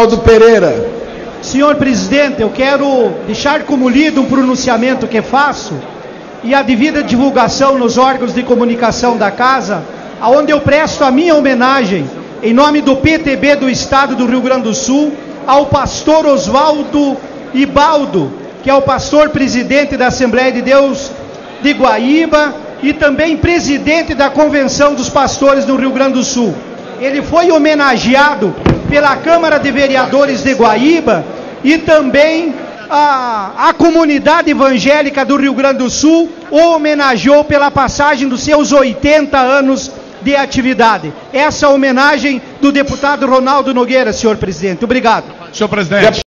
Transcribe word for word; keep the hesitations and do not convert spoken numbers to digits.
Ronaldo Pereira. Senhor presidente, eu quero deixar como lido um pronunciamento que faço e a devida divulgação nos órgãos de comunicação da casa, aonde eu presto a minha homenagem, em nome do P T B do Estado do Rio Grande do Sul, ao pastor Oswaldo Ibaldo, que é o pastor presidente da Assembleia de Deus de Guaíba e também presidente da Convenção dos Pastores do Rio Grande do Sul. Ele foi homenageado pela Câmara de Vereadores de Guaíba e também a, a comunidade evangélica do Rio Grande do Sul o homenageou pela passagem dos seus oitenta anos de atividade. Essa homenagem do deputado Ronaldo Nogueira, senhor presidente. Obrigado. Senhor presidente.